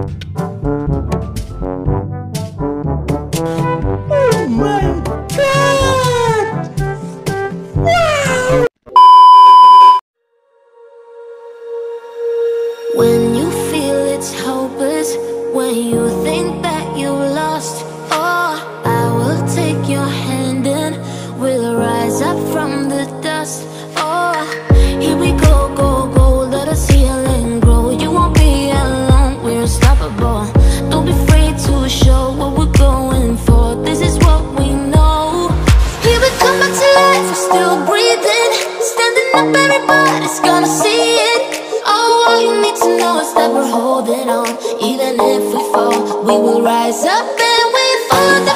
Oh my God! Wow! When you feel it's hopeless, when you think that you lost, oh, I will take your hand and we'll rise up from the dust. Oh, here we go, go, go, let us heal and grow. You won't be alone, we're unstoppable. Don't be afraid to show what we're going for. This is what we know. Here we come back to life, we're still breathing. Standing up, everybody's gonna see it. Oh, all you need to know is that we're holding on. Even if we fall, we will rise up and we fall down.